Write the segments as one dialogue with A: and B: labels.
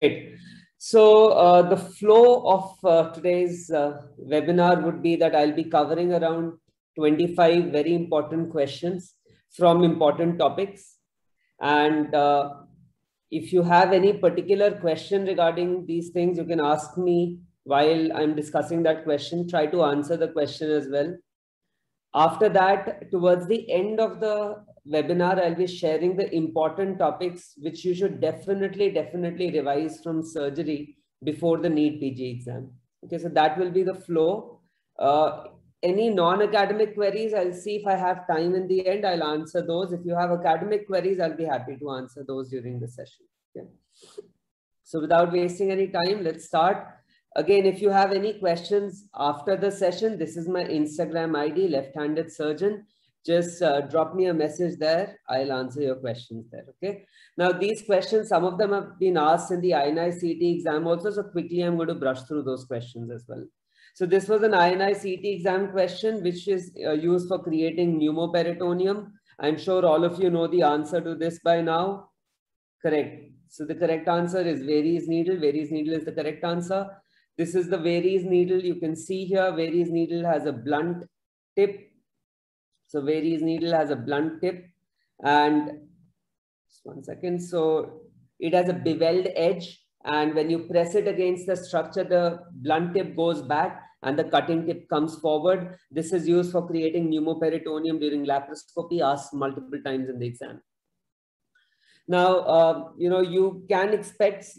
A: Great. So the flow of today's webinar would be that I'll be covering around 25 very important questions from important topics. And if you have any particular question regarding these things, you can ask me while I'm discussing that question. Try to answer the question as well. After that, towards the end of the webinar, I'll be sharing the important topics which you should definitely revise from surgery before the NEET PG exam. Okay, so that will be the flow. Any non-academic queries, I'll see if I have time in the end, I'll answer those. If you have academic queries, I'll be happy to answer those during the session. Okay. So without wasting any time, let's start. Again, if you have any questions after the session, this is my Instagram ID, Left-Handed Surgeon. Just drop me a message there. I'll answer your questions there. Okay. Now, these questions, some of them have been asked in the INI CET exam also. So quickly, I'm going to brush through those questions as well. So this was an INI CET exam question, which is used for creating pneumoperitoneum. I'm sure all of you know the answer to this by now. Correct. So the correct answer is Verey's needle. Verey's needle is the correct answer. This is the Verey's needle. You can see here, Verey's needle has a blunt tip. So Verey's needle has a blunt tip, and just one second. So it has a beveled edge, and when you press it against the structure, the blunt tip goes back and the cutting tip comes forward. This is used for creating pneumoperitoneum during laparoscopy, asked multiple times in the exam. Now, you can expect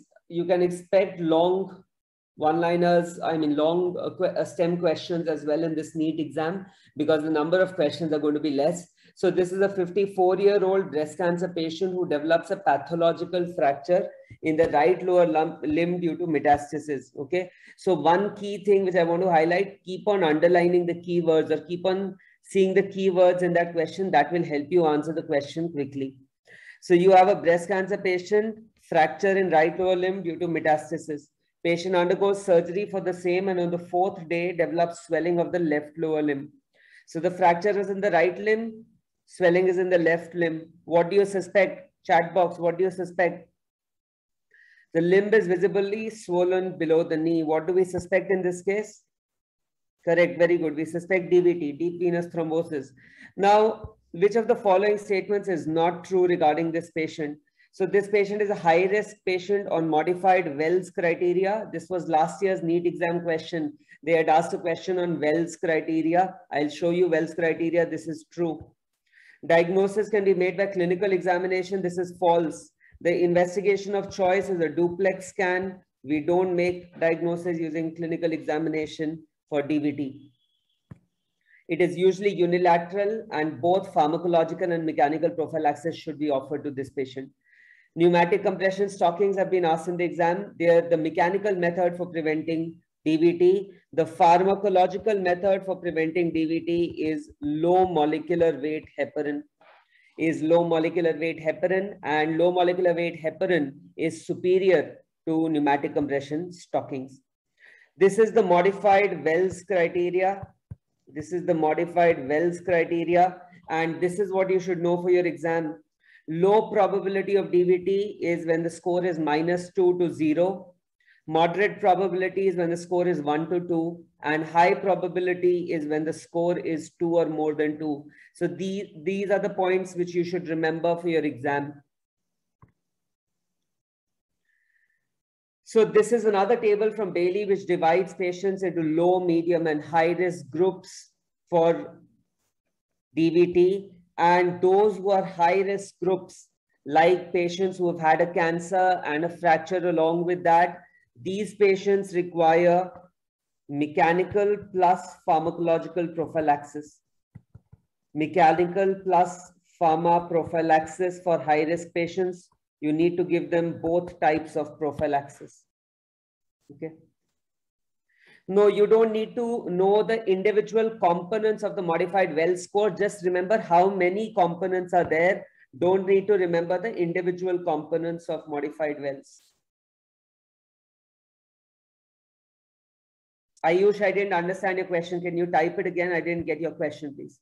A: long one-liners, long STEM questions as well in this NEET exam, because the number of questions are going to be less. So this is a 54-year-old breast cancer patient who develops a pathological fracture in the right lower limb due to metastasis. Okay. So one key thing which I want to highlight, keep on underlining the keywords or keep on seeing the keywords in that question. That will help you answer the question quickly. So you have a breast cancer patient, fracture in right lower limb due to metastasis. Patient undergoes surgery for the same and on the 4th day develops swelling of the left lower limb. So the fracture is in the right limb, swelling is in the left limb. What do you suspect? Chat box, what do you suspect? The limb is visibly swollen below the knee. What do we suspect in this case? Correct, very good. We suspect DVT, deep venous thrombosis. Now, which of the following statements is not true regarding this patient? So this patient is a high-risk patient on modified Wells criteria. This was last year's NEET exam question. They had asked a question on Wells criteria. I'll show you Wells criteria. This is true. Diagnosis can be made by clinical examination. This is false. The investigation of choice is a duplex scan. We don't make diagnosis using clinical examination for DVT. It is usually unilateral, and both pharmacological and mechanical prophylaxis should be offered to this patient. Pneumatic compression stockings have been asked in the exam. They are the mechanical method for preventing DVT. The pharmacological method for preventing DVT is low molecular weight heparin. And low molecular weight heparin is superior to pneumatic compression stockings. This is the modified Wells criteria. This is the modified Wells criteria, and this is what you should know for your exam. Low probability of DVT is when the score is -2 to 0. Moderate probability is when the score is 1 to 2. And high probability is when the score is 2 or more than 2. So these are the points which you should remember for your exam. So this is another table from Bailey which divides patients into low, medium, and high risk groups for DVT. And those who are high risk groups, like patients who have had a cancer and a fracture along with that, these patients require mechanical plus pharmacological prophylaxis. Mechanical plus pharma prophylaxis for high risk patients. You need to give them both types of prophylaxis. Okay. No, you don't need to know the individual components of the modified Wells score. Just remember how many components are there. Don't need to remember the individual components of modified Wells. Ayush, I didn't understand your question. Can you type it again? I didn't get your question, please.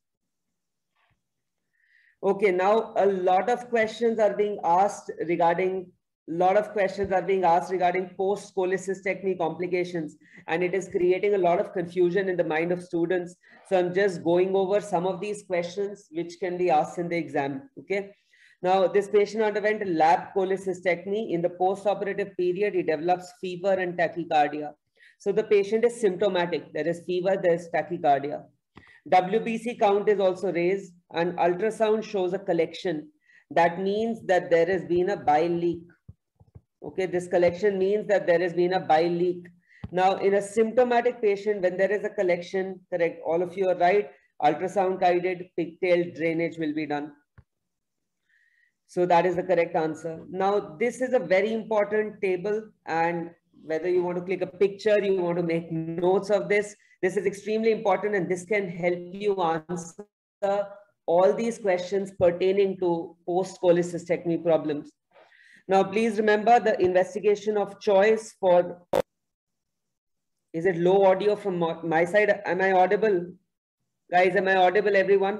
A: Okay, now a lot of questions are being asked regarding lot of questions are being asked regarding post-cholecystectomy complications, and it is creating a lot of confusion in the mind of students. So I'm just going over some of these questions which can be asked in the exam. Okay. Now, this patient underwent a lab cholecystectomy. In the post-operative period, he develops fever and tachycardia. So the patient is symptomatic. There is fever, there is tachycardia. WBC count is also raised, and ultrasound shows a collection. That means that there has been a bile leak. Okay, this collection means that there has been a bile leak. Now, in a symptomatic patient, when there is a collection, correct, all of you are right, ultrasound guided pigtail drainage will be done. So that is the correct answer. Now, this is a very important table, and whether you want to click a picture, you want to make notes of this, this is extremely important, and this can help you answer all these questions pertaining to post-cholecystectomy problems. Now, please remember the investigation of choice for, is it low audio from my side? Am I audible? Guys, am I audible, everyone?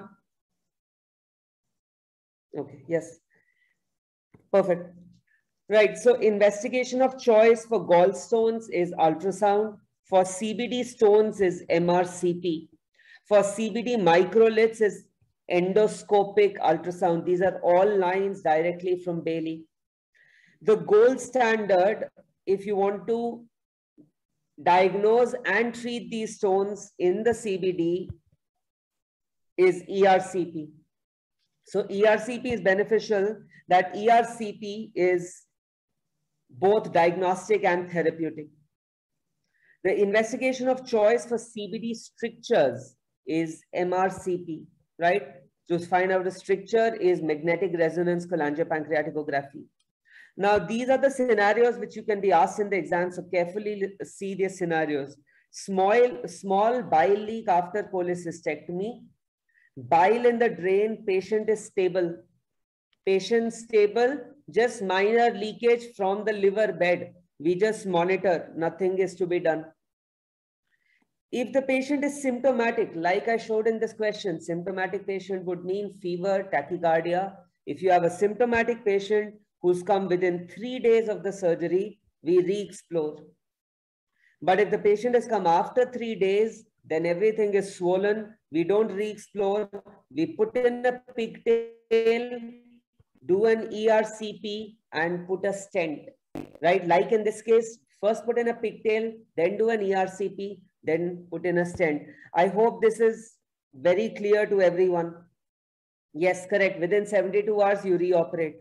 A: Okay, yes. Perfect. Right, so investigation of choice for gallstones is ultrasound. For CBD stones is MRCP. For CBD microliths is endoscopic ultrasound. These are all lines directly from Bailey. The gold standard, if you want to diagnose and treat these stones in the CBD, is ERCP. So ERCP is beneficial, that ERCP is both diagnostic and therapeutic. The investigation of choice for CBD strictures is MRCP, right? To find out the stricture is magnetic resonance cholangiopancreatography. Now, these are the scenarios which you can be asked in the exam, so carefully see these scenarios. Small bile leak after cholecystectomy, bile in the drain, patient is stable. Patient stable, just minor leakage from the liver bed. We just monitor, nothing is to be done. If the patient is symptomatic, like I showed in this question, symptomatic patient would mean fever, tachycardia. If you have a symptomatic patient who's come within 3 days of the surgery, we re-explore. But if the patient has come after 3 days, then everything is swollen. We don't re-explore. We put in a pigtail, do an ERCP, and put a stent, right? Like in this case, first put in a pigtail, then do an ERCP, then put in a stent. I hope this is very clear to everyone. Yes, correct. Within 72 hours, you reoperate.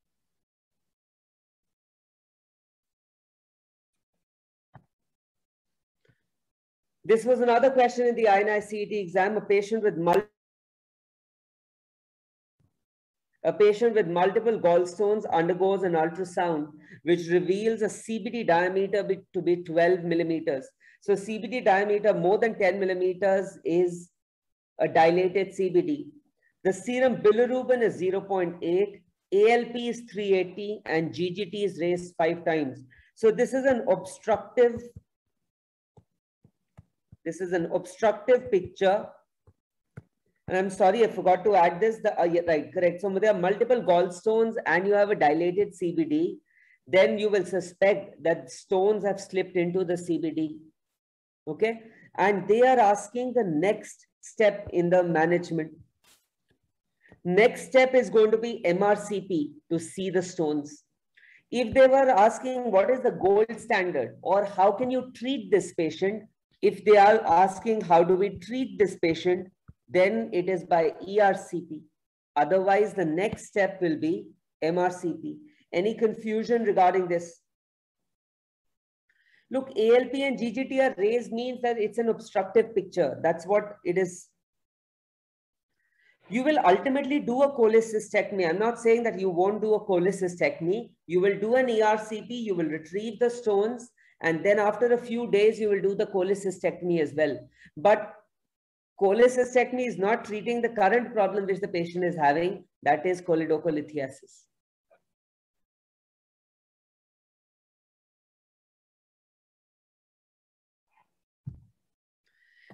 A: This was another question in the INI-CET exam. A patient with multiple gallstones undergoes an ultrasound which reveals a CBD diameter to be 12 millimeters. So CBD diameter more than 10 millimeters is a dilated CBD. The serum bilirubin is 0.8, ALP is 380, and GGT is raised 5 times. So this is an obstructive picture. And I'm sorry, I forgot to add this. Right, correct. So there are multiple gallstones and you have a dilated CBD. Then you will suspect that stones have slipped into the CBD. Okay. And they are asking the next step in the management. Next step is going to be MRCP to see the stones. If they were asking what is the gold standard or how can you treat this patient, if they are asking how do we treat this patient, then it is by ERCP. Otherwise, the next step will be MRCP. Any confusion regarding this? Look, ALP and GGT are raised means that it's an obstructive picture. That's what it is. You will ultimately do a cholecystectomy. I'm not saying that you won't do a cholecystectomy. You will do an ERCP, you will retrieve the stones, and then after a few days, you will do the cholecystectomy as well. But cholecystectomy is not treating the current problem which the patient is having, that is choledocholithiasis.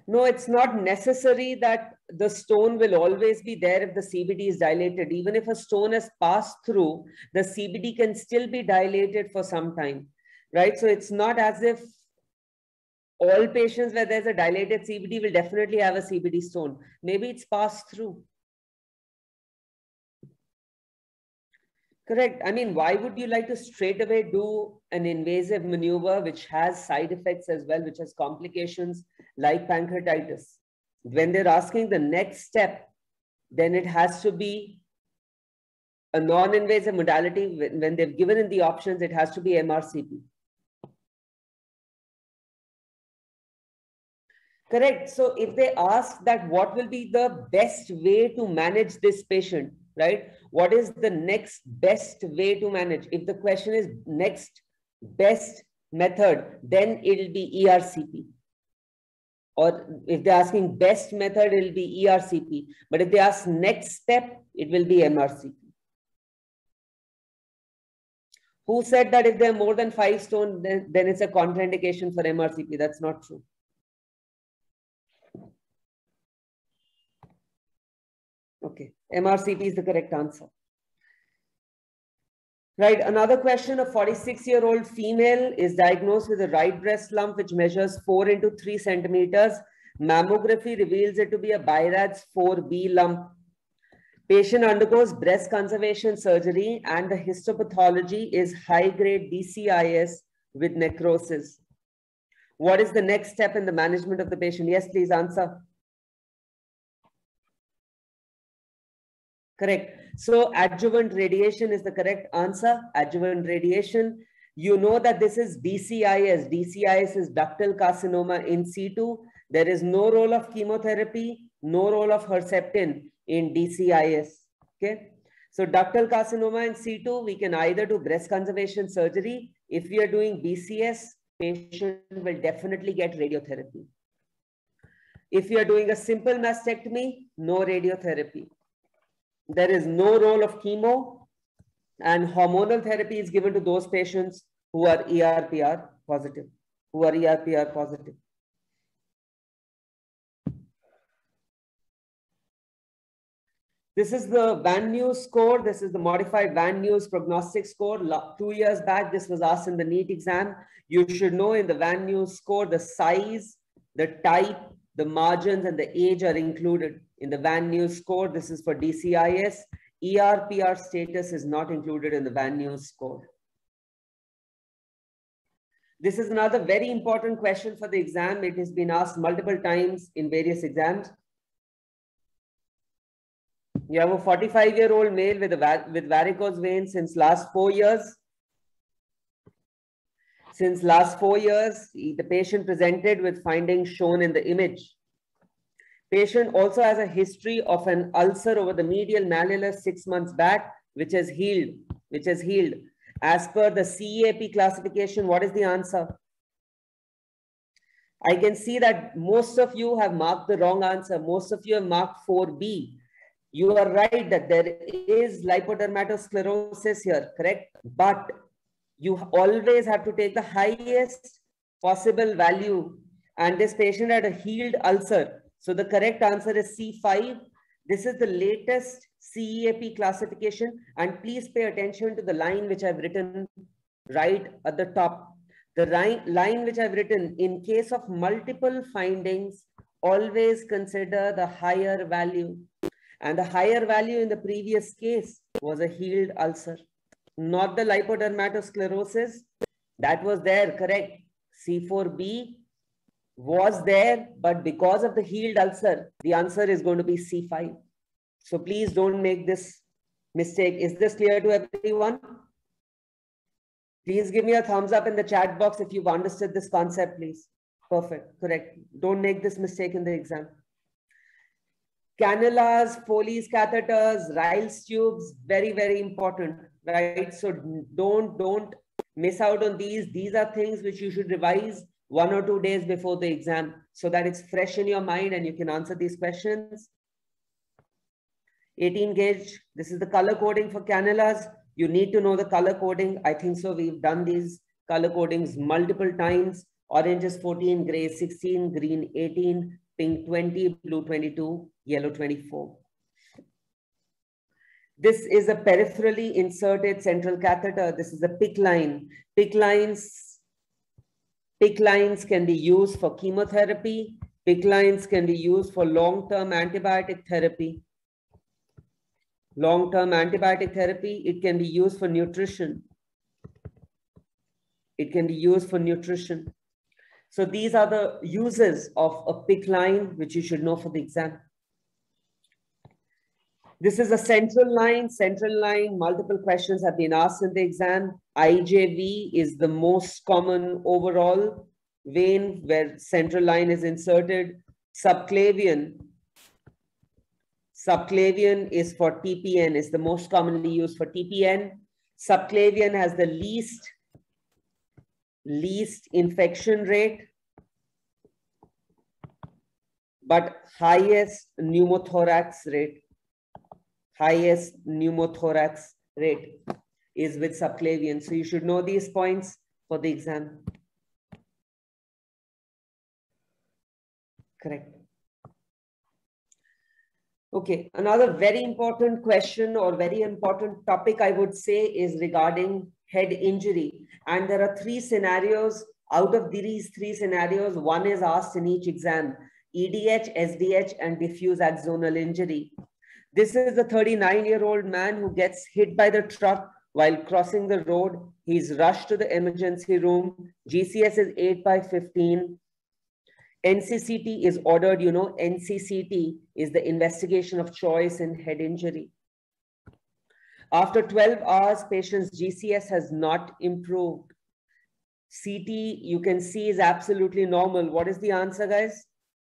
A: No, it's not necessary that the stone will always be there if the CBD is dilated. Even if a stone has passed through, the CBD can still be dilated for some time, right? So it's not as if all patients where there's a dilated CBD will definitely have a CBD stone. Maybe it's passed through. Correct. I mean, why would you like to straight away do an invasive maneuver which has side effects as well, which has complications like pancreatitis? When they're asking the next step, then it has to be a non-invasive modality. When they've given in the options, it has to be MRCP. Correct. So if they ask that what will be the best way to manage this patient, right? What is the next best way to manage? If the question is next best method, then it'll be ERCP. Or if they're asking best method, it'll be ERCP. But if they ask next step, it will be MRCP. Who said that if there are more than 5 stones, then it's a contraindication for MRCP? That's not true. Okay, MRCP is the correct answer. Right, another question, a 46-year-old female is diagnosed with a right breast lump which measures 4 into 3 centimeters. Mammography reveals it to be a BI-RADS 4B lump. Patient undergoes breast conservation surgery and the histopathology is high-grade DCIS with necrosis. What is the next step in the management of the patient? Yes, please answer. Correct. So adjuvant radiation is the correct answer. Adjuvant radiation. You know that this is DCIS. DCIS is ductal carcinoma in situ. There is no role of chemotherapy, no role of Herceptin in DCIS. Okay. So ductal carcinoma in situ, we can either do breast conservation surgery. If we are doing BCS, patient will definitely get radiotherapy. If you are doing a simple mastectomy, no radiotherapy. There is no role of chemo, and hormonal therapy is given to those patients who are ERPR positive, This is the Van News score. This is the modified Van News prognostic score. 2 years back, this was asked in the NEET exam. You should know in the Van News score, the size, the type, the margins, and the age are included. In the Van News score, this is for DCIS. ERPR status is not included in the Van News score. This is another very important question for the exam. It has been asked multiple times in various exams. You have a 45-year-old male with varicose veins since last 4 years. Since last 4 years, the patient presented with findings shown in the image. Patient also has a history of an ulcer over the medial malleolus 6 months back, which has healed. As per the CEAP classification, what is the answer? I can see that most of you have marked the wrong answer. Most of you have marked 4B. You are right that there is lipodermatosclerosis here, correct? But you always have to take the highest possible value. And this patient had a healed ulcer. So the correct answer is C5. This is the latest CEAP classification. And please pay attention to the line which I've written right at the top. The line which I've written, in case of multiple findings, always consider the higher value. And the higher value in the previous case was a healed ulcer, not the lipodermatosclerosis. That was there, correct. C4B was there, but because of the healed ulcer, the answer is going to be C5. So please don't make this mistake. Is this clear to everyone? Please give me a thumbs up in the chat box if you've understood this concept, please. Perfect, correct. Don't make this mistake in the exam. Cannulas, Foley's catheters, Ryle's tubes, very, very important, right? So don't miss out on these. These are things which you should revise 1 or 2 days before the exam so that it's fresh in your mind and you can answer these questions. 18 gauge, this is the color coding for cannulas. You need to know the color coding. I think so. We've done these color codings multiple times. Orange is 14, gray is 16, green 18, pink 20, blue 22, yellow 24. This is a peripherally inserted central catheter. This is a PICC line. PICC lines can be used for chemotherapy. PICC lines can be used for long-term antibiotic therapy. Long-term antibiotic therapy, it can be used for nutrition. It can be used for nutrition. So these are the uses of a PICC line, which you should know for the exam. This is a central line. Central line, multiple questions have been asked in the exam. IJV is the most common overall vein where central line is inserted. Subclavian. Subclavian is for TPN, is the most commonly used for TPN. Subclavian has the least infection rate, but highest pneumothorax rate. Highest pneumothorax rate is with subclavian. So you should know these points for the exam. Correct. Okay, another very important question or very important topic I would say is regarding head injury. And there are three scenarios. Out of these three scenarios, one is asked in each exam: EDH, SDH, and diffuse axonal injury. This is a 39-year-old man who gets hit by the truck while crossing the road. He's rushed to the emergency room. GCS is 8/15. NCCT is ordered. You know, NCCT is the investigation of choice in head injury. After 12 hours, patient's GCS has not improved. CT, you can see, is absolutely normal. What is the answer, guys?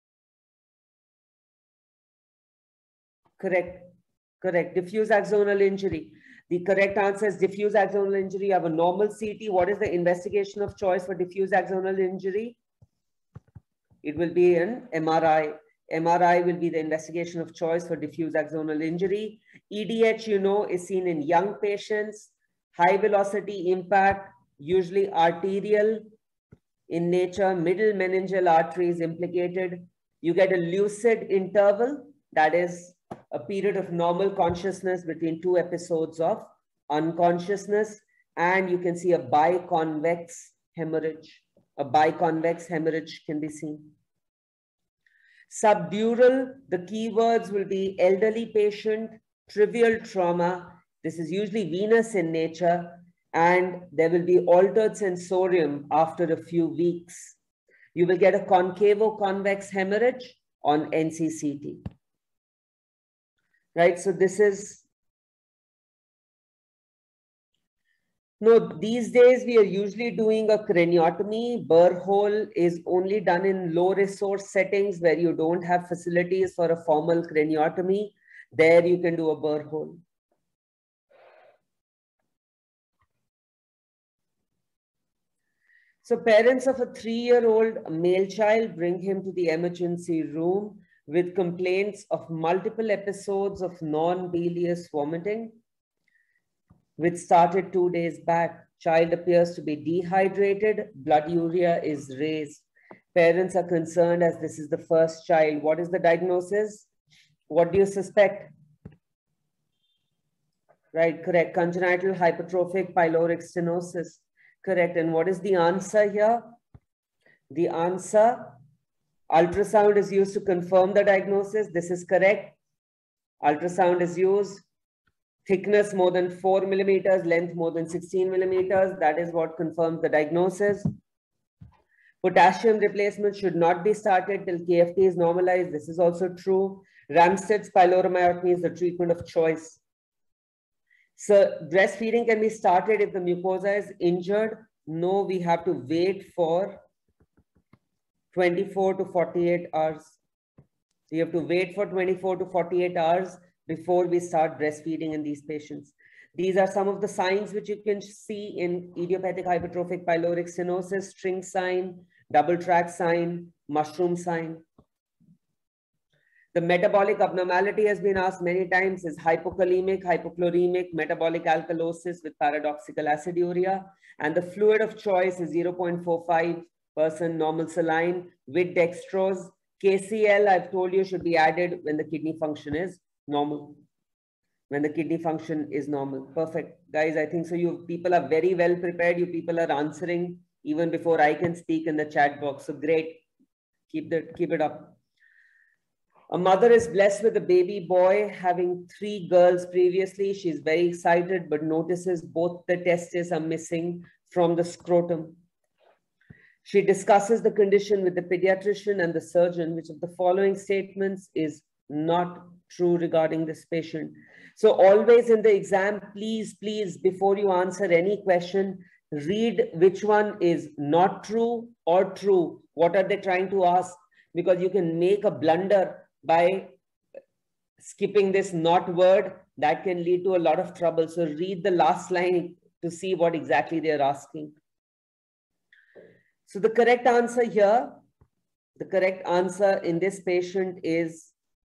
A: Correct. Correct. Diffuse axonal injury. The correct answer is diffuse axonal injury. You have a normal CT. What is the investigation of choice for diffuse axonal injury? It will be an MRI. MRI will be the investigation of choice for diffuse axonal injury. EDH, you know, is seen in young patients. High velocity impact, usually arterial in nature. Middle meningeal artery is implicated. You get a lucid interval, that is a period of normal consciousness between two episodes of unconsciousness, and you can see a biconvex hemorrhage. A biconvex hemorrhage can be seen. Subdural, the keywords will be elderly patient, trivial trauma. This is usually venous in nature, and there will be altered sensorium after a few weeks. You will get a concavo-convex hemorrhage on NCCT. Right, so this is, no, these days we are usually doing a craniotomy. Burr hole is only done in low resource settings where you don't have facilities for a formal craniotomy. There you can do a burr hole. So parents of a 3-year-old male child bring him to the emergency room with complaints of multiple episodes of non-bilious vomiting, which started 2 days back. Child appears to be dehydrated. Blood urea is raised. Parents are concerned as this is the first child. What is the diagnosis? What do you suspect? Right, correct. Congenital hypertrophic pyloric stenosis. Correct. And what is the answer here? The answer, ultrasound is used to confirm the diagnosis. This is correct. Ultrasound is used. Thickness more than 4 millimeters, length more than 16 millimeters. That is what confirms the diagnosis. Potassium replacement should not be started till KFT is normalized. This is also true. Ramsted's pyloromyopathy is the treatment of choice. So breastfeeding can be started if the mucosa is injured. No, we have to wait for 24 to 48 hours. We have to wait for 24 to 48 hours before we start breastfeeding in these patients. These are some of the signs which you can see in idiopathic hypertrophic pyloric stenosis: string sign, double track sign, mushroom sign. The metabolic abnormality has been asked many times: is hypokalemic, hypochloremic, metabolic alkalosis with paradoxical aciduria, and the fluid of choice is 0.45% normal saline with dextrose. KCL, I've told you, should be added when the kidney function is normal. When the kidney function is normal. Perfect. Guys, I think so. You people are very well prepared. You people are answering even before I can speak in the chat box. So great. Keep it up. A mother is blessed with a baby boy, having 3 girls previously. She's very excited, but notices both the testes are missing from the scrotum. She discusses the condition with the pediatrician and the surgeon. Which of the following statements is not true regarding this patient? So always in the exam, please, before you answer any question, read which one is not true or true. What are they trying to ask? Because you can make a blunder by skipping this not word. That can lead to a lot of trouble. So read the last line to see what exactly they're asking. So the correct answer here, the correct answer in this patient is,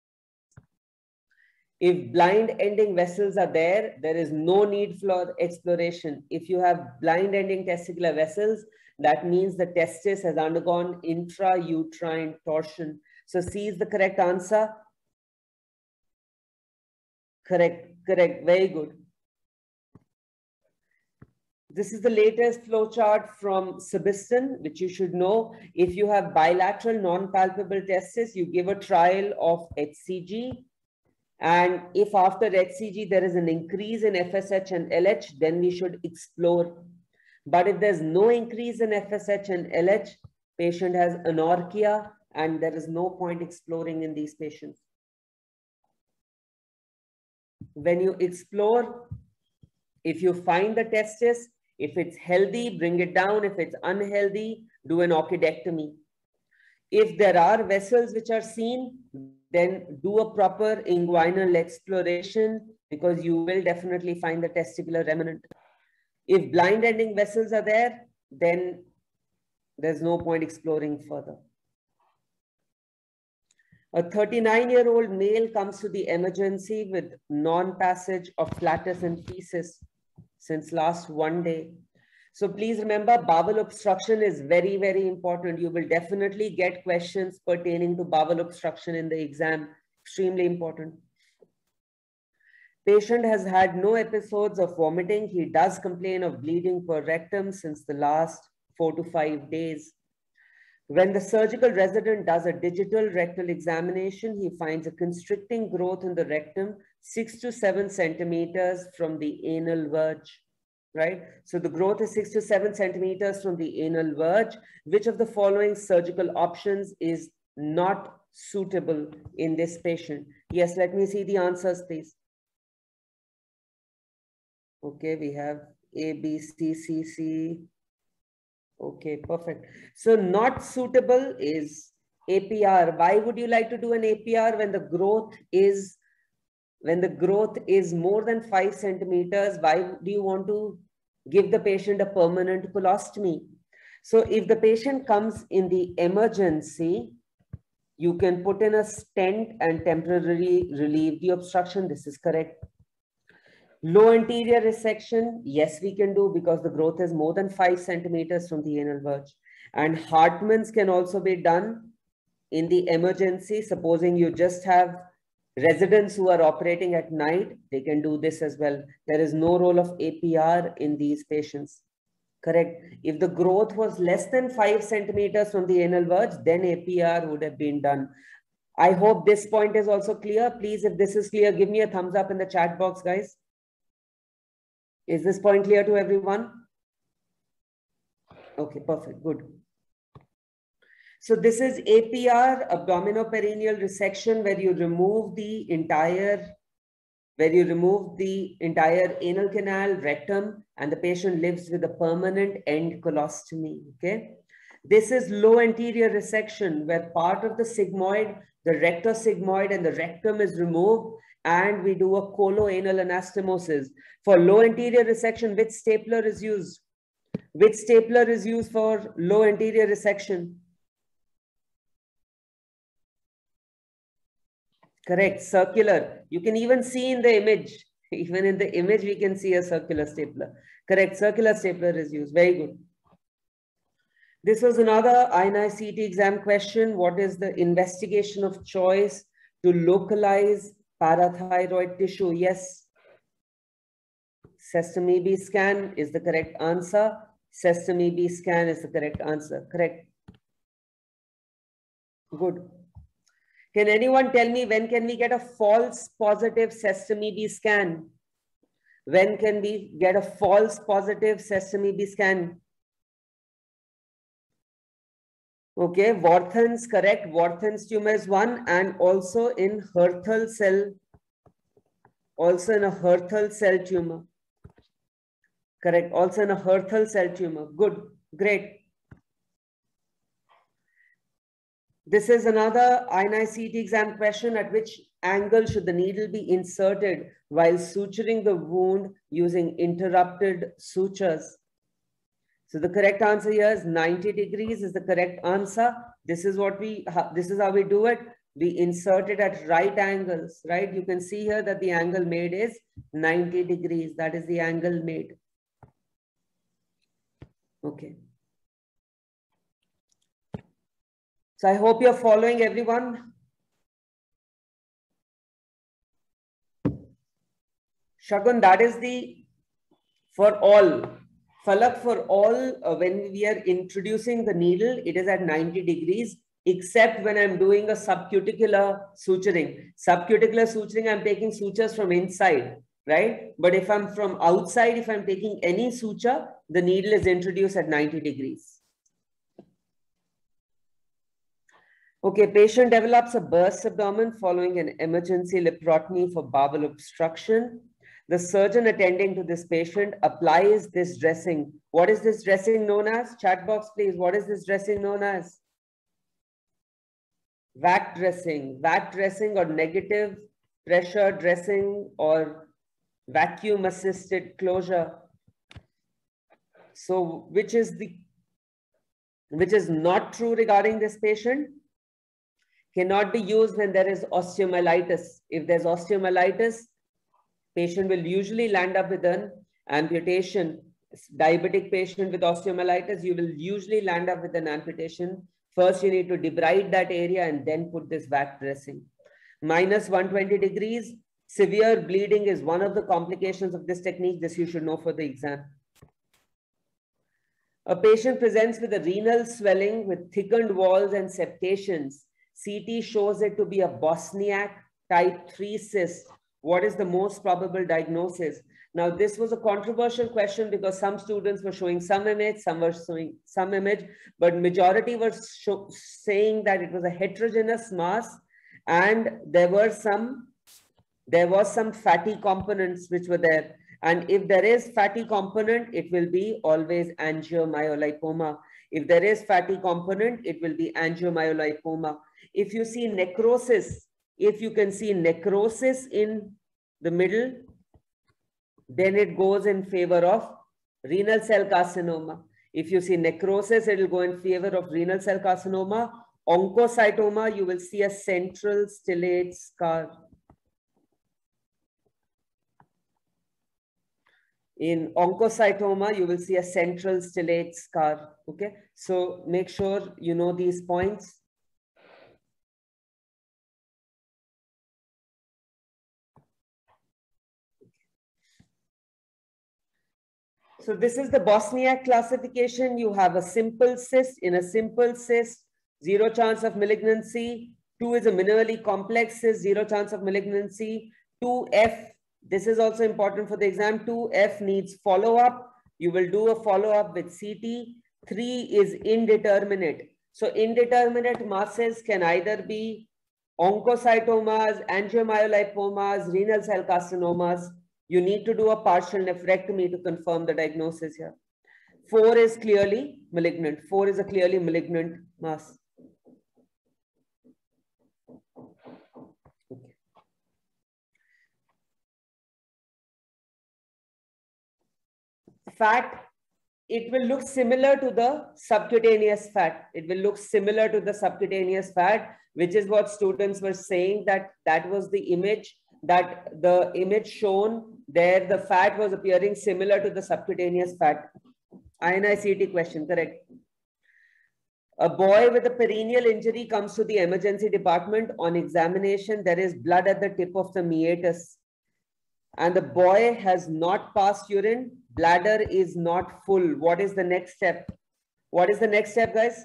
A: if blind ending vessels are there, there is no need for exploration. If you have blind ending testicular vessels, that means the testis has undergone intrauterine torsion. So C is the correct answer. Correct. Very good. This is the latest flowchart from Sebastian, which you should know. If you have bilateral non-palpable testis, you give a trial of HCG. And if after HCG there is an increase in FSH and LH, then we should explore. But if there's no increase in FSH and LH, patient has anorchia, and there is no point exploring in these patients. When you explore, if you find the testis, if it's healthy, bring it down. If it's unhealthy, do an orchidectomy. If there are vessels which are seen, then do a proper inguinal exploration, because you will definitely find the testicular remnant. If blind ending vessels are there, then there's no point exploring further. A 39-year-old male comes to the emergency with non-passage of flatus and feces since last 1 day. So please remember, bowel obstruction is very, very important. You will definitely get questions pertaining to bowel obstruction in the exam. Extremely important. Patient has had no episodes of vomiting. He does complain of bleeding per rectum since the last 4 to 5 days. When the surgical resident does a digital rectal examination, he finds a constricting growth in the rectum 6 to 7 centimeters from the anal verge. Right? So the growth is 6 to 7 centimeters from the anal verge. Which of the following surgical options is not suitable in this patient? Yes, let me see the answers, please. Okay, we have A, B, C, C, C. Okay, perfect. So not suitable is APR. Why would you like to do an APR when the growth is more than 5 centimeters? Why do you want to give the patient a permanent colostomy? So if the patient comes in the emergency, you can put in a stent and temporarily relieve the obstruction. This is correct. Low anterior resection, yes, we can do, because the growth is more than 5 centimeters from the anal verge. And Hartmann's can also be done in the emergency. Supposing you just have residents who are operating at night, they can do this as well. There is no role of APR in these patients. Correct. If the growth was less than 5 centimeters from the anal verge, then APR would have been done. I hope this point is also clear. Please, if this is clear, give me a thumbs up in the chat box, guys. Is this point clear to everyone? Okay, perfect, good. So this is APR, abdominoperineal resection, where you remove the entire anal canal, rectum, and the patient lives with a permanent end colostomy, okay? This is low anterior resection, where part of the sigmoid, the rectosigmoid and the rectum is removed, and we do a coloanal anastomosis. For low anterior resection, which stapler is used? Which stapler is used for low anterior resection? Correct, circular. You can even see in the image, even in the image, we can see a circular stapler. Correct, circular stapler is used. Very good. This was another INI-CET exam question. What is the investigation of choice to localize parathyroid tissue? Yes. Sesame B scan is the correct answer. Sesame B scan is the correct answer. Correct. Good. Can anyone tell me when can we get a false positive Sesame B scan? When can we get a false positive Sesame B scan? Okay, Warthin's correct. Warthin's tumor is one, and also in Hürthle cell, also in a Hürthle cell tumor. Correct. Also in a Hürthle cell tumor. Good. Great. This is another INI-CET exam question. At which angle should the needle be inserted while suturing the wound using interrupted sutures? So the correct answer here is 90 degrees is the correct answer. This is what this is how we do it. We insert it at right angles, right? You can see here that the angle made is 90 degrees. That is the angle made. Okay. So I hope you're following, everyone. Shagun, that is the for all. Falak, for all, when we are introducing the needle, it is at 90 degrees, except when I'm doing a subcuticular suturing. Subcuticular suturing, I'm taking sutures from inside, right? But if I'm from outside, if I'm taking any suture, the needle is introduced at 90 degrees. Okay, patient develops a burst abdomen following an emergency laparotomy for bowel obstruction. The surgeon attending to this patient applies this dressing. What is this dressing known as? Chat box, please. What is this dressing known as? VAC dressing. VAC dressing or negative pressure dressing or vacuum assisted closure. So which is not true regarding this patient? Cannot be used when there is osteomyelitis. If there's osteomyelitis, patient will usually land up with an amputation. Diabetic patient with osteomyelitis, you will usually land up with an amputation. First, you need to debride that area and then put this VAC dressing. Minus 120 degrees, severe bleeding is one of the complications of this technique. This you should know for the exam. A patient presents with a renal swelling with thickened walls and septations. CT shows it to be a Bosniak type 3 cyst. What is the most probable diagnosis? Now, this was a controversial question because some students were showing some image, some were showing some image, but majority were saying that it was a heterogeneous mass and there was some fatty components which were there. And if there is fatty component, it will be always angiomyolipoma. If there is fatty component, it will be angiomyolipoma. If you see necrosis, if you can see necrosis in the middle, then it goes in favor of renal cell carcinoma. If you see necrosis, it will go in favor of renal cell carcinoma. Oncocytoma, you will see a central stellate scar. In oncocytoma, you will see a central stellate scar. Okay, so make sure you know these points. So this is the Bosniak classification. You have a simple cyst. In a simple cyst, 0 chance of malignancy. 2 is a minimally complex cyst, 0 chance of malignancy. 2F, this is also important for the exam. 2F needs follow-up. You will do a follow-up with CT. 3 is indeterminate. So indeterminate masses can either be oncocytomas, angiomyolipomas, renal cell carcinomas. You need to do a partial nephrectomy to confirm the diagnosis here. 4 is clearly malignant. 4 is a clearly malignant mass. Okay. Fat, it will look similar to the subcutaneous fat. It will look similar to the subcutaneous fat, which is what students were saying that was the image, that the image shown there, the fat was appearing similar to the subcutaneous fat. INI-CET question, correct. A boy with a perineal injury comes to the emergency department. On examination, there is blood at the tip of the meatus. And the boy has not passed urine. Bladder is not full. What is the next step? What is the next step, guys?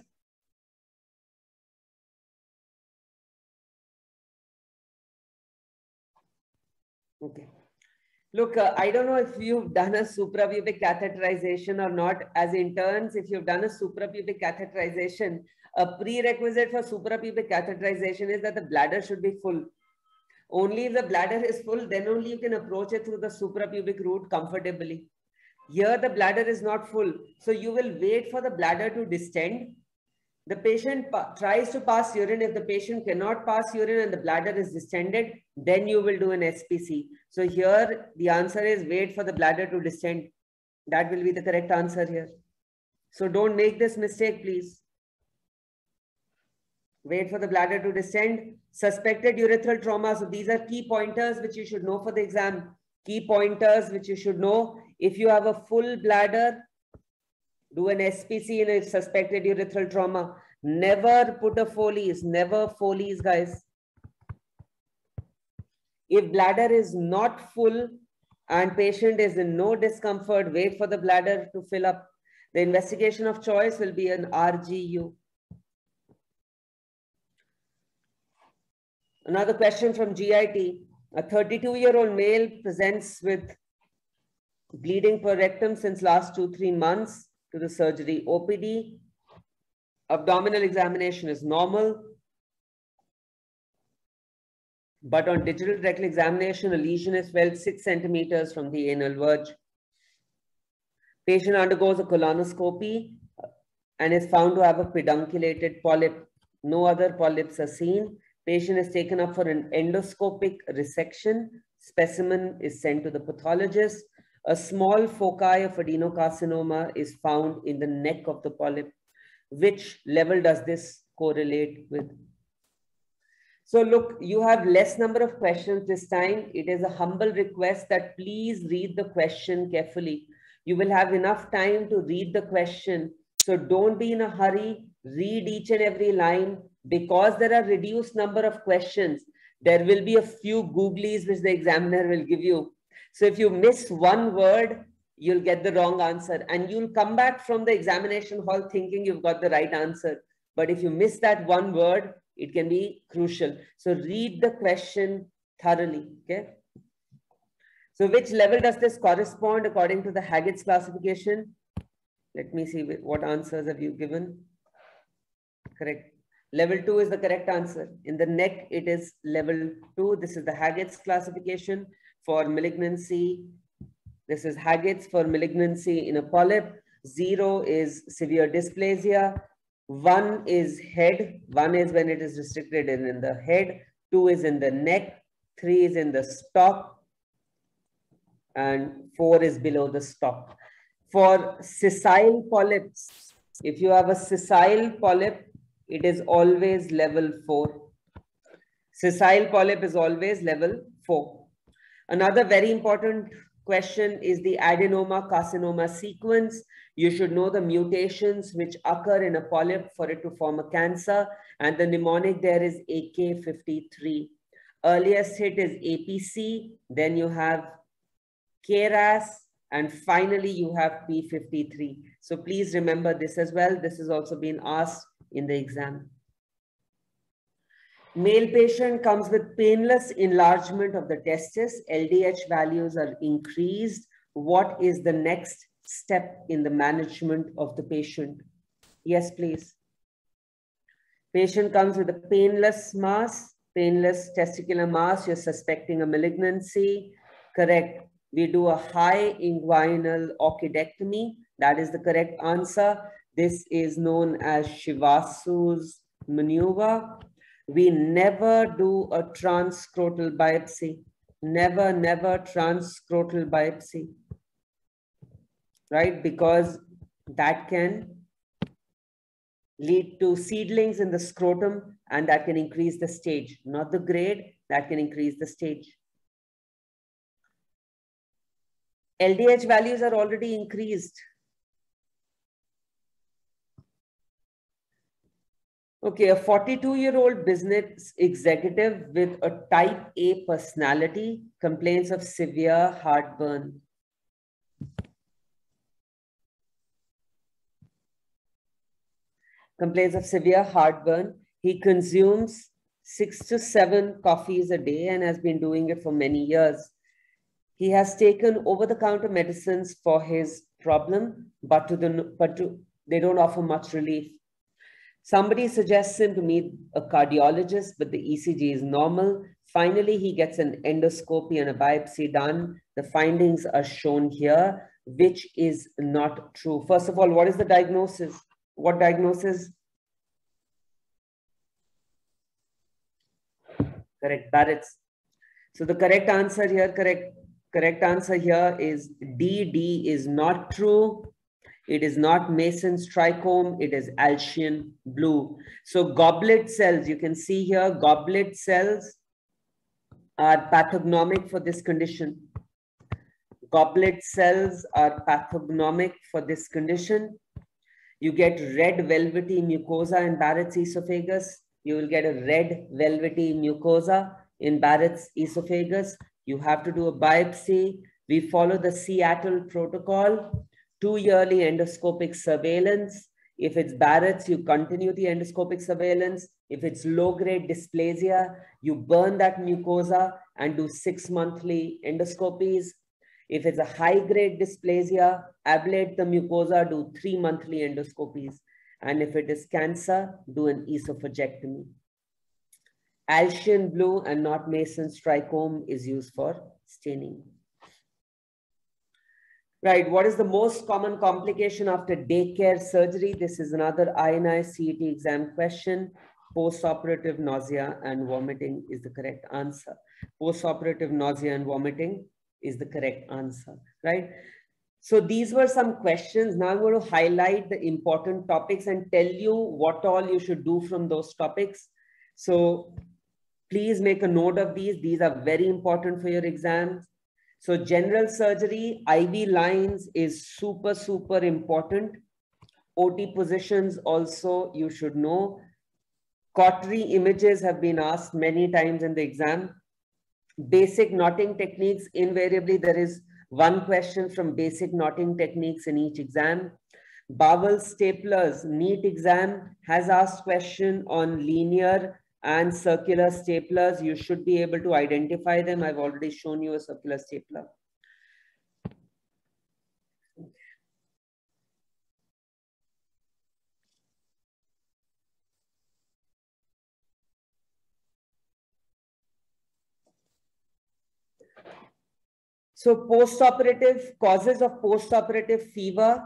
A: Okay. Look, I don't know if you've done a suprapubic catheterization or not. As interns, if you've done a suprapubic catheterization, a prerequisite for suprapubic catheterization is that the bladder should be full. Only if the bladder is full, then only you can approach it through the suprapubic route comfortably. Here, the bladder is not full. So you will wait for the bladder to distend. The patient tries to pass urine. If the patient cannot pass urine and the bladder is distended, then you will do an SPC. So here the answer is wait for the bladder to distend. That will be the correct answer here. So don't make this mistake, please. Wait for the bladder to distend. Suspected urethral trauma. So these are key pointers which you should know for the exam. Key pointers which you should know. If you have a full bladder, do an SPC in a suspected urethral trauma. Never put a Foley's. Never Foley's, guys. If bladder is not full and patient is in no discomfort, wait for the bladder to fill up. The investigation of choice will be an RGU. Another question from GIT. A 32-year-old male presents with bleeding per rectum since last 2-3 months to the surgery. OPD, abdominal examination is normal. But on digital rectal examination, a lesion is felt 6 centimeters from the anal verge. Patient undergoes a colonoscopy and is found to have a pedunculated polyp. No other polyps are seen. Patient is taken up for an endoscopic resection. Specimen is sent to the pathologist. A small foci of adenocarcinoma is found in the neck of the polyp. Which level does this correlate with? So look, you have less number of questions this time. It is a humble request that please read the question carefully. You will have enough time to read the question. So don't be in a hurry. Read each and every line. Because there are reduced number of questions, there will be a few googlies which the examiner will give you. So if you miss one word, you'll get the wrong answer and you'll come back from the examination hall thinking you've got the right answer. But if you miss that one word, it can be crucial. So read the question thoroughly, okay? So which level does this correspond according to the Haggett's classification? Let me see what answers have you given. Correct. Level 2 is the correct answer. In the neck, it is level 2. This is the Haggett's classification for malignancy. This is Haggett's for malignancy in a polyp. 0 is severe dysplasia. 1 is head. 1 is when it is restricted in the head. 2 is in the neck. 3 is in the stalk. And 4 is below the stalk. For sessile polyps, if you have a sessile polyp, it is always level 4. Sessile polyp is always level 4. Another very important question is the adenoma carcinoma sequence. You should know the mutations which occur in a polyp for it to form a cancer, and the mnemonic there is AK53. Earliest hit is APC, then you have KRAS, and finally you have P53. So please remember this as well. This has also been asked in the exam. Male patient comes with painless enlargement of the testis. LDH values are increased. What is the next step in the management of the patient? Yes, please. Patient comes with a painless mass, painless testicular mass. You're suspecting a malignancy. Correct. We do a high inguinal orchidectomy. That is the correct answer. This is known as Shivasu's maneuver. We never do a transscrotal biopsy. Never transscrotal biopsy. Right? Because that can lead to seedlings in the scrotum and that can increase the stage. Not the grade, that can increase the stage. LDH values are already increased. Okay, a 42-year-old business executive with a type A personality complains of severe heartburn. Complains of severe heartburn. He consumes 6 to 7 coffees a day and has been doing it for many years. He has taken over-the-counter medicines for his problem, but they don't offer much relief. Somebody suggests him to meet a cardiologist, but the ECG is normal. Finally, he gets an endoscopy and a biopsy done. The findings are shown here, which is not true. First of all, what is the diagnosis? What diagnosis? Correct, Barrett's. So the correct answer here, correct answer here is D. D is not true. It is not Mason's trichome, it is Alcian blue. So goblet cells, you can see here, goblet cells are pathognomic for this condition. Goblet cells are pathognomic for this condition. You get red velvety mucosa in Barrett's esophagus. You will get a red velvety mucosa in Barrett's esophagus. You have to do a biopsy. We follow the Seattle protocol. 2-yearly endoscopic surveillance. If it's Barrett's, you continue the endoscopic surveillance. If it's low-grade dysplasia, you burn that mucosa and do 6-monthly endoscopies. If it's a high-grade dysplasia, ablate the mucosa, do 3-monthly endoscopies. And if it is cancer, do an esophagectomy. Alcian blue and not Mason's trichome is used for staining. Right, what is the most common complication after daycare surgery? This is another INI CET exam question. Post-operative nausea and vomiting is the correct answer. Post-operative nausea and vomiting is the correct answer, right? So these were some questions. Now I'm going to highlight the important topics and tell you what all you should do from those topics. So please make a note of these. These are very important for your exams. So general surgery, IV lines is super, super important. OT positions also you should know. Cautery images have been asked many times in the exam. Basic knotting techniques, invariably there is one question from basic knotting techniques in each exam. Bowel staplers, NEET exam has asked question on linear and circular staplers. You should be able to identify them. I've already shown you a circular stapler. So post-operative, causes of post-operative fever.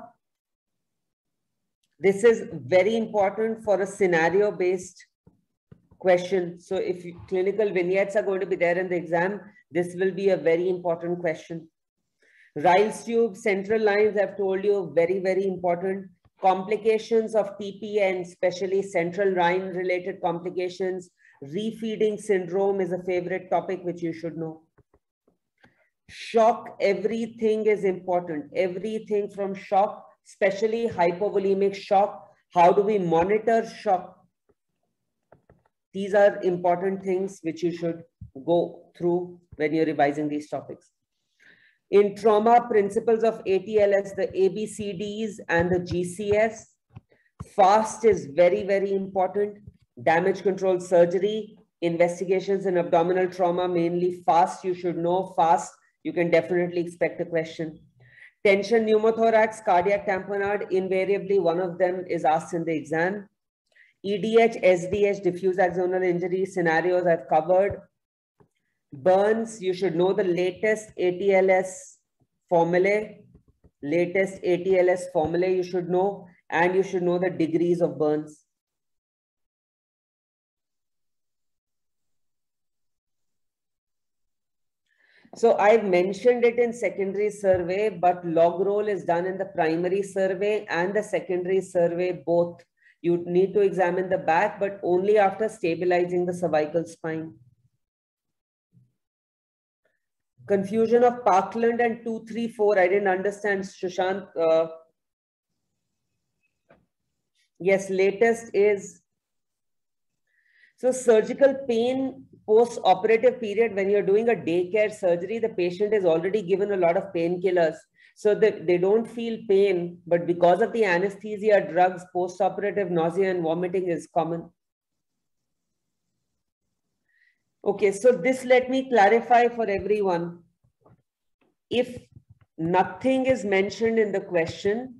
A: This is very important for a scenario-based question. So if clinical vignettes are going to be there in the exam, this will be a very important question. Ryle's tube, central lines, I've told you, very, very important. Complications of TPN, especially central line related complications. Refeeding syndrome is a favorite topic which you should know. Shock, everything is important. Everything from shock, especially hypovolemic shock. How do we monitor shock? These are important things which you should go through when you're revising these topics. In trauma, principles of ATLS, the ABCDs and the GCS. FAST is very, very important. Damage control surgery, investigations in abdominal trauma, mainly FAST, you should know. FAST, you can definitely expect a question. Tension pneumothorax, cardiac tamponade, invariably one of them is asked in the exam. EDH, SDH, diffuse axonal injury scenarios I've covered. Burns, you should know the latest ATLS formulae. Latest ATLS formulae you should know, and you should know the degrees of burns. So I've mentioned it in secondary survey, but log roll is done in the primary survey and the secondary survey both. You need to examine the back, but only after stabilizing the cervical spine. Confusion of Parkland and 2, 3, 4. I didn't understand, Sushant. Yes, latest is So surgical pain post-operative period, when you're doing a daycare surgery, the patient is already given a lot of painkillers, so that they don't feel pain, but because of the anesthesia drugs, post-operative nausea and vomiting is common. Okay, so this, let me clarify for everyone. If nothing is mentioned in the question,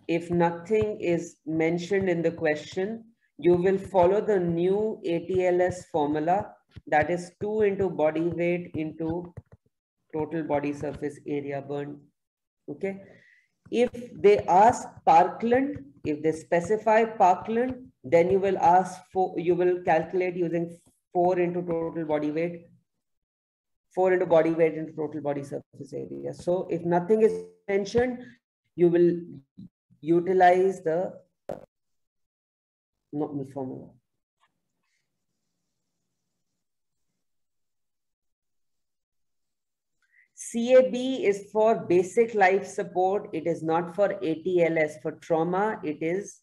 A: you will follow the new ATLS formula, that is 2 into body weight into total body surface area burned. Okay. If they ask Parkland, if they specify Parkland, then you will you will calculate using 4 into total body weight. 4 into body weight into total body surface area. So if nothing is mentioned, you will utilize the formula. CAB is for basic life support. It is not for ATLS. For trauma, it is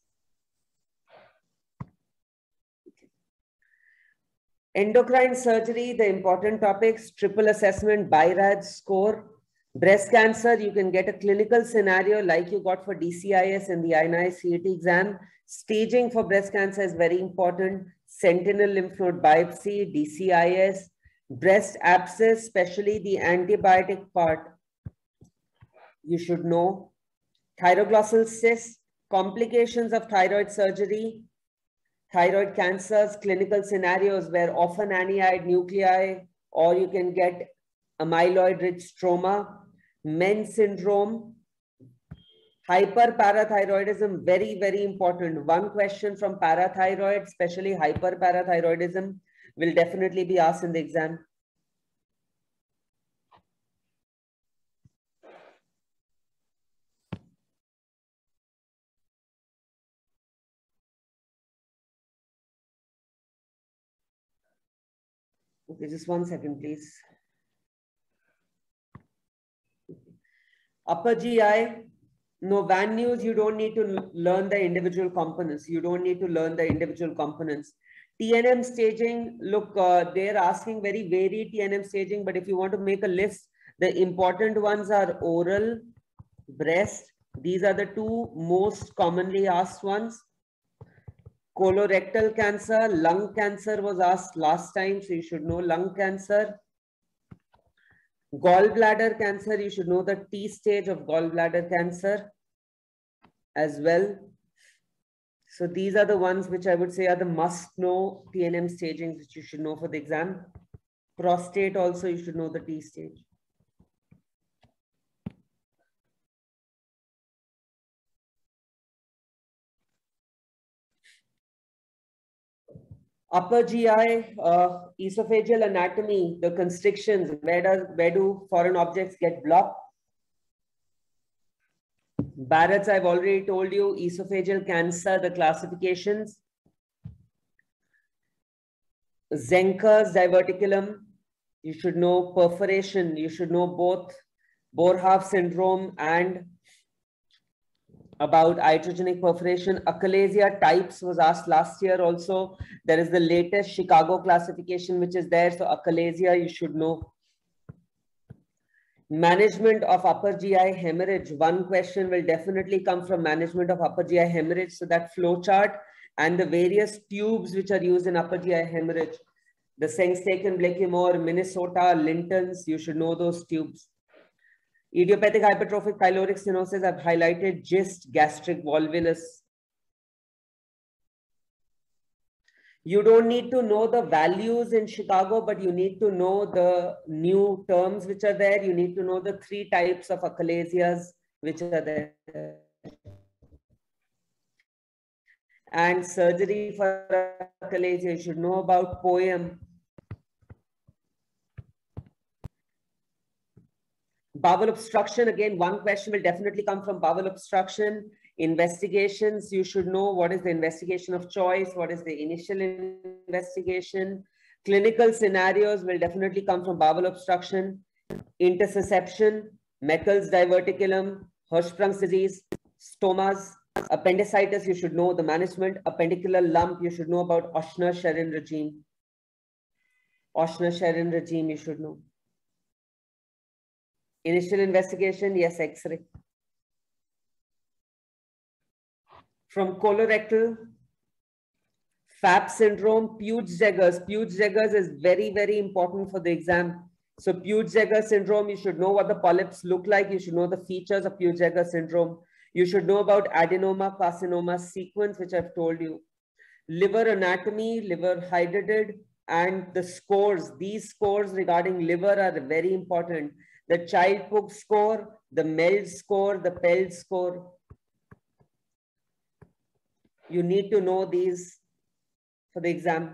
A: endocrine surgery. The important topics: triple assessment, BI-RADS score. Breast cancer, you can get a clinical scenario like you got for DCIS and the INI CET exam. Staging for breast cancer is very important. Sentinel lymph node biopsy, DCIS. Breast abscess, especially the antibiotic part, you should know. Thyroglossal cyst, complications of thyroid surgery, thyroid cancers, clinical scenarios where often aniide nuclei, or you can get amyloid-rich stroma. Men's syndrome, hyperparathyroidism, very, very important. One question from parathyroid, especially hyperparathyroidism, will definitely be asked in the exam. Okay, just 1 second, please. Upper GI, no bad news, you don't need to learn the individual components. TNM staging, look, they're asking very varied TNM staging, but if you want to make a list, the important ones are oral, breast. These are the 2 most commonly asked ones. Colorectal cancer, lung cancer was asked last time, so you should know lung cancer. Gallbladder cancer, you should know the T stage of gallbladder cancer as well. So these are the ones which I would say are the must-know TNM stagings which you should know for the exam. Prostate also, you should know the T stage. Upper GI, esophageal anatomy, the constrictions, where do foreign objects get blocked? Barrett's, I've already told you. Esophageal cancer, the classifications. Zenker's diverticulum, you should know. Perforation, you should know both Boerhaave syndrome and about iatrogenic perforation. Achalasia types was asked last year also. There is the latest Chicago classification which is there. So achalasia, you should know. Management of upper GI hemorrhage. One question will definitely come from management of upper GI hemorrhage. So that flow chart and the various tubes which are used in upper GI hemorrhage. The Sengsteken, Blakemore, Minnesota, Linton's, you should know those tubes. Idiopathic hypertrophic pyloric stenosis, I've highlighted. GIST, gastric volvulus. You don't need to know the values in Chicago, but you need to know the new terms which are there. You need to know the 3 types of achalasias which are there. And surgery for achalasia, you should know about POEM. Bowel obstruction, again, one question will definitely come from bowel obstruction. Investigations, you should know what is the investigation of choice, what is the initial investigation. Clinical scenarios will definitely come from bowel obstruction. Intussusception, Meckel's diverticulum, Hirschsprung's disease, stomas, Appendicitis, you should know the management. Appendicular lump, you should know about Ochsner-Sherin regime. Ochsner-Sherin regime, you should know. Initial investigation, yes, X-ray. From colorectal, FAP syndrome, Peutz-Jeghers. Peutz-Jeghers is very, very important for the exam. So Peutz-Jeghers syndrome, you should know what the polyps look like. You should know the features of Peutz-Jeghers syndrome. You should know about adenoma, carcinoma sequence, which I've told you. Liver anatomy, liver hydrid, and the scores. These scores regarding liver are very important. The Child-Pugh score, the MELD score, the PELD score. You need to know these for the exam.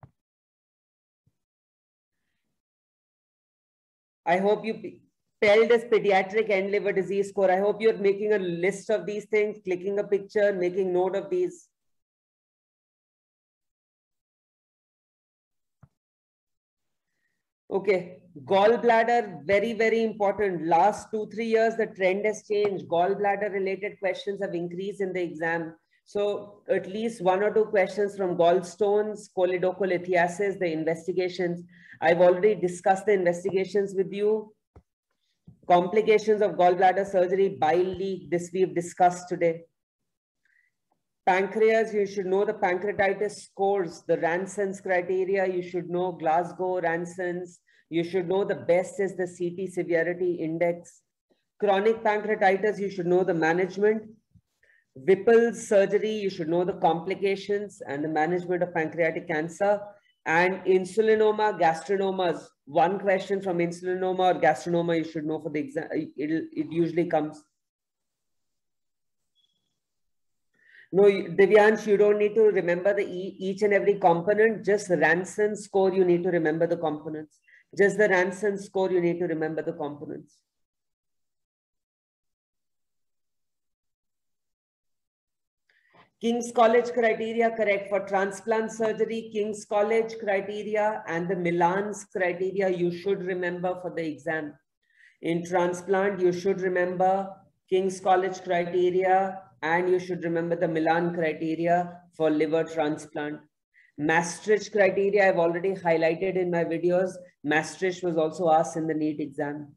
A: I hope you PELD is pediatric end liver disease score. I hope you're making a list of these things, clicking a picture, making note of these. Okay, gallbladder, very, very important. Last 2-3 years, the trend has changed. Gallbladder related questions have increased in the exam. So at least 1 or 2 questions from gallstones, choledocholithiasis, the investigations. I've already discussed the investigations with you. Complications of gallbladder surgery, bile leak, this we've discussed today. Pancreas, you should know the pancreatitis scores, the Ranson's criteria, you should know Glasgow, Ranson's, you should know the best is the CT severity index. Chronic pancreatitis, you should know the management. Whipple's surgery, you should know the complications and the management of pancreatic cancer. And insulinoma, gastrinomas, 1 question from insulinoma or gastrinoma you should know for the exam, it usually comes. No, Divyansh, you don't need to remember the each and every component, just Ranson score, you need to remember the components. Just the Ranson score, you need to remember the components. King's College criteria, correct. For transplant surgery, King's College criteria and the Milan's criteria, you should remember for the exam. In transplant, you should remember King's College criteria and you should remember the Milan criteria for liver transplant. Maastricht criteria, I've already highlighted in my videos. Maastricht was also asked in the NEET exam.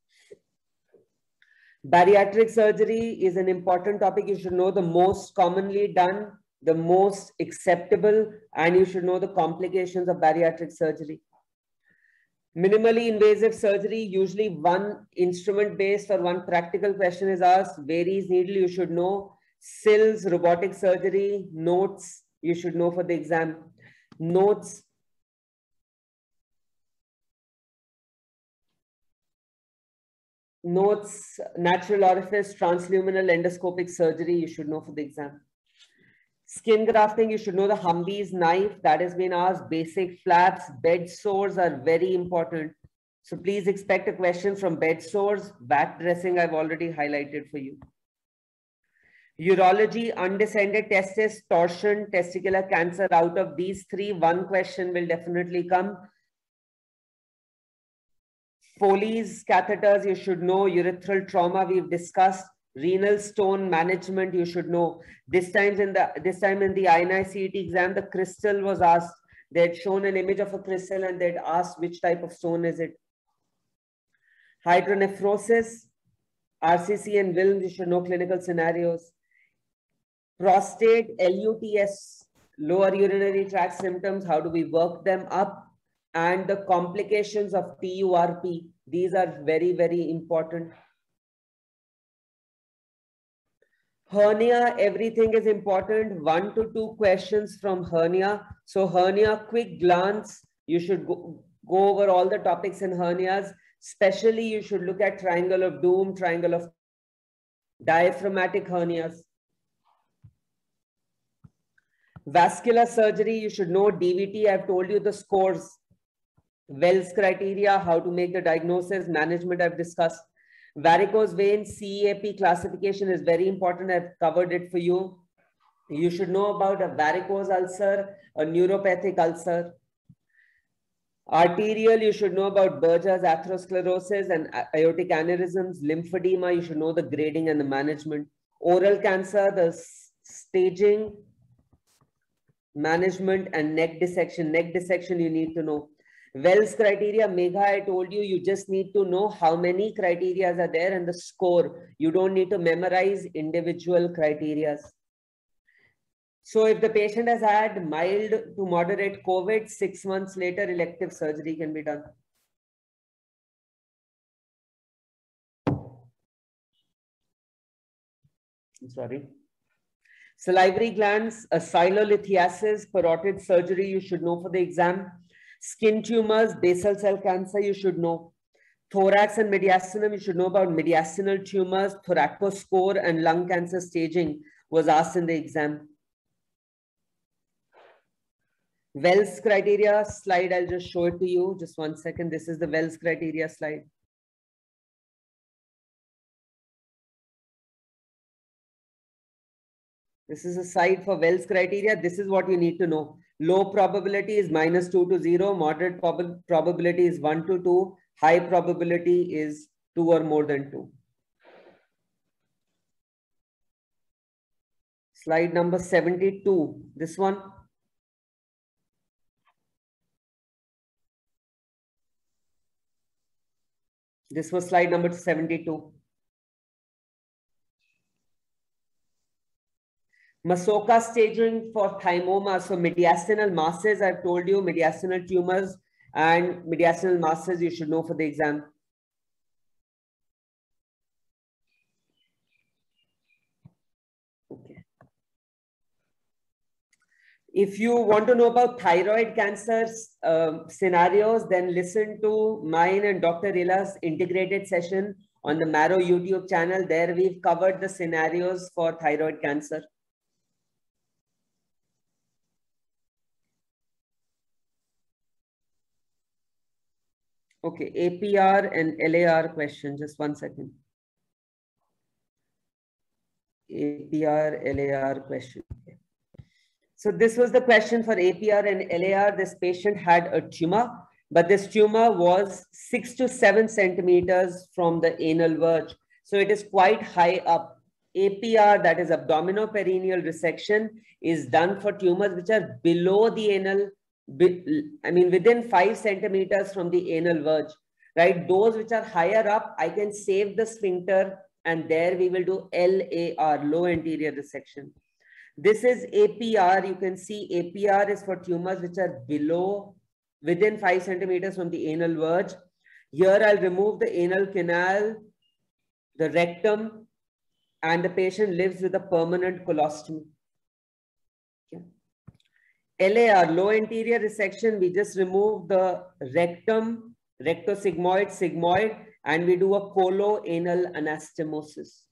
A: Bariatric surgery is an important topic. You should know the most commonly done, the most acceptable, and you should know the complications of bariatric surgery. Minimally invasive surgery, usually 1 instrument-based or 1 practical question is asked. Varies needle, you should know. SILS, robotic surgery, notes, you should know for the exam. Notes. Notes, natural orifice, transluminal endoscopic surgery, you should know for the exam. Skin grafting, you should know the Humvee's knife, that has been asked. Basic flaps, bed sores are very important. So please expect a question from bed sores. Back dressing, I've already highlighted for you. Urology, undescended testis, torsion, testicular cancer. Out of these 3, 1 question will definitely come. Foley's catheters, you should know. Urethral trauma, we've discussed. Renal stone management, you should know. This time in the INI CET exam, the crystal was asked. They had shown an image of a crystal and they'd asked which type of stone is it. Hydronephrosis, RCC and Wilms, you should know clinical scenarios. Prostate, LUTS, lower urinary tract symptoms, how do we work them up? And the complications of TURP, these are very, very important. Hernia, everything is important. 1 to 2 questions from hernia. So hernia, quick glance, you should go over all the topics in hernias. Especially you should look at triangle of doom, triangle of diaphragmatic hernias. Vascular surgery, you should know DVT. I've told you the scores. Wells criteria, how to make the diagnosis, management I've discussed. Varicose vein, CEAP classification is very important. I've covered it for you. You should know about a varicose ulcer, a neuropathic ulcer. Arterial, you should know about Berger's atherosclerosis and aortic aneurysms. Lymphedema, you should know the grading and the management. Oral cancer, the staging, management, and neck dissection. Neck dissection you need to know. Wells criteria, Megha, I told you, you just need to know how many criteria are there and the score. You don't need to memorize individual criteria. So if the patient has had mild to moderate COVID, 6 months later, elective surgery can be done. I'm sorry. Salivary glands, acyllolithiasis, parotid surgery, you should know for the exam. Skin tumors, basal cell cancer, you should know. Thorax and mediastinum, you should know about mediastinal tumors, thoracoscore, and lung cancer staging was asked in the exam. Wells criteria slide, I'll just show it to you. Just 1 second. This is the Wells criteria slide. This is a site for Wells criteria. This is what you need to know. Low probability is -2 to 0. Moderate probability is 1 to 2. High probability is 2 or more than 2. Slide number 72. This one. This was slide number 72. Masoka staging for thymoma. So mediastinal masses, I've told you, mediastinal tumors and mediastinal masses you should know for the exam. Okay. If you want to know about thyroid cancer scenarios, then listen to mine and Dr. Ila's integrated session on the Marrow YouTube channel. There we've covered the scenarios for thyroid cancer. Okay, APR and LAR question. Just 1 second. APR, LAR question. So this was the question for APR and LAR. This patient had a tumor, but this tumor was 6 to 7 centimeters from the anal verge. So it is quite high up. APR, that is abdominoperineal resection, is done for tumors which are below the anal, I mean, within 5 centimeters from the anal verge, right? Those which are higher up, I can save the sphincter and there we will do LAR, low anterior resection. This is APR. You can see APR is for tumors which are below, within 5 centimeters from the anal verge. Here I'll remove the anal canal, the rectum, and the patient lives with a permanent colostomy. LAR, low anterior resection, we just remove the rectum, rectosigmoid, sigmoid, and we do a coloanal anastomosis.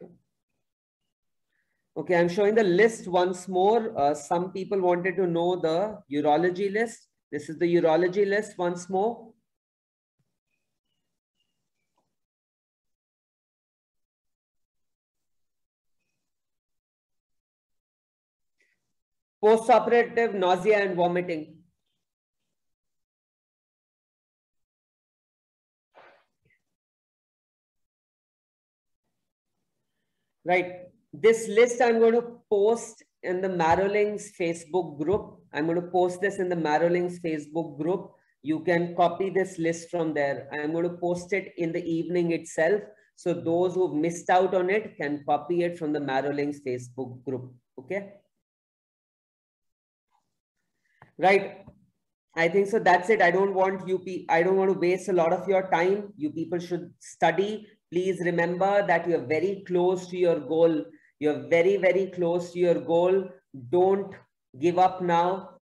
A: Okay, I'm showing the list once more. Some people wanted to know the urology list. This is the urology list once more. Postoperative nausea and vomiting. Right. This list I'm going to post in the Marrowlinks Facebook group. I'm going to post this in the Marrowlinks Facebook group. You can copy this list from there. I'm going to post it in the evening itself. So those who've missed out on it can copy it from the Marrowlinks Facebook group. Okay. Right. I think so. That's it. I don't want to waste a lot of your time. You people should study. Please remember that you're very close to your goal. You're very, very close to your goal. Don't give up now.